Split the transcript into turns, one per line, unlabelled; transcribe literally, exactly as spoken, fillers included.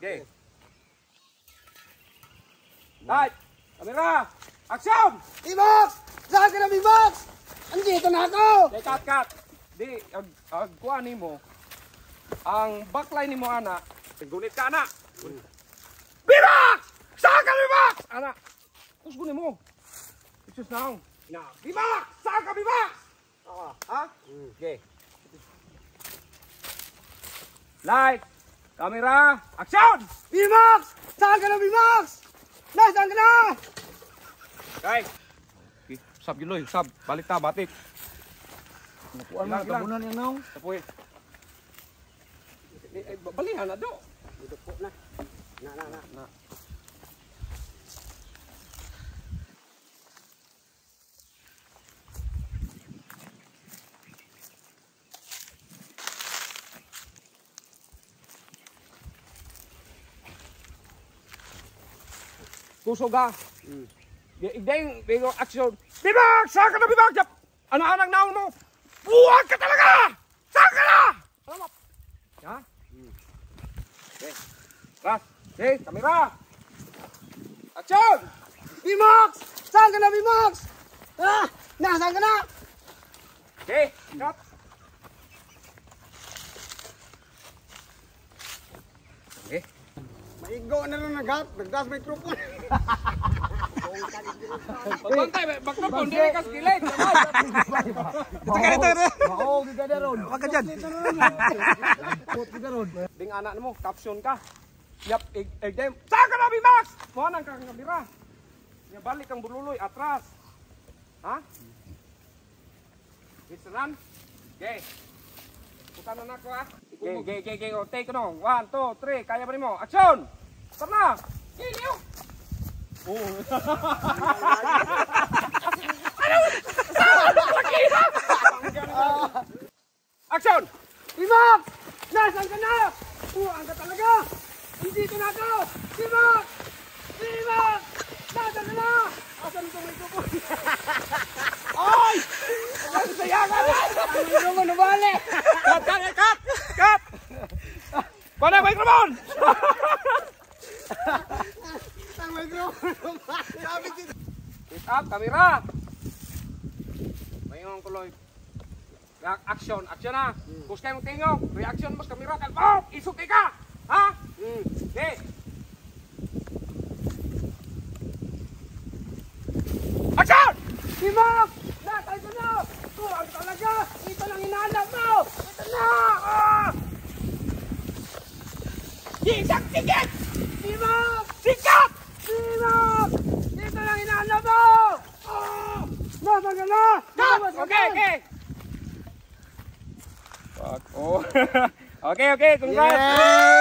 Okay. Light! Kamera! Action!
Bimax! Saan ka na, Bimax? Andito na ako!
Okay, cut, cut! Di, ag, ag, kuha nimo. Ang backline nimo, ana. Gunit ka, ana! Bimax! Saan ka, Bimax? Ana! Kus gunin mo. Isus na akong. Bimax! Saan ka, Bimax? Ha? Okay. Light! Camera! Action!
Bimax! Saan ka na, Bimax? Nasaan ka na?
Okay. Okay. Sab giloy, sab. Balik ta, batik.
Nakuha mo, tabunan yan naong.
Tapoy. Balihan na do.
Ito po na. Na, na, na.
Na. Kusog ka. Mm. Igdeng, bigo action. Bimax! Saan ka na, Bimax? Anak-anak naon mo. Buwag ka talaga! Saan ka na? Alam mo? Ha? Mm. Okay. Ras. Okay, kamera. Action!
Bimax! Saan ka na, Bimax? Ah! Nasaan ka na?
Okay, cut. Okay.
Maigo na rin nagat. Nagdas mikrofon.
Pagkontay, mikrofon. Di ka skillet. Ito ka rito.
Maog ka na ron.
Huwag ka dyan. Ding anak mo, caption ka. Yap, egdem. Saan ka na, Bimax? Muhanan ka kang kamera. Balik kang bululoy, atras. Ha? Listenan? Okay. Bukan na ako ha. Okay, okay, okay, okay. O, take no. One, two, three. Kaya ba rin mo? Action! Start na! Kiliw! Oh. Action!
Bimax! Nasaan ka na? Buwang ka talaga! Andito na ako! Bimax! Bimax! Nasaan ka na? Asan itong mikrofon?
Ay! Ang saya ka na!
Ang mikrofon na bali!
Cut, cut, cut! Cut! Pada mikrofon!
Ang mikrofon na bali!
Pick up, kamera! Mayroon kuloy. Action, action na! Kus kayo mong tingong! Reaction mo sa kamera! Oh! Isukay ka! Ha? Okay! Action!
Bimax! Nasaan ka na? Buwang talaga! Ito lang hinahanap mo! Ito na! Ah!
Sikat! Sikat!
Bimax!
Sikat!
Bimax! Ito lang hinahanap mo! Ah! Nasaan ka na?
Cut!
Lumabas ka
Okay,
na!
okay! Fuck, oh. Okay, okay, congrats!
Yeah!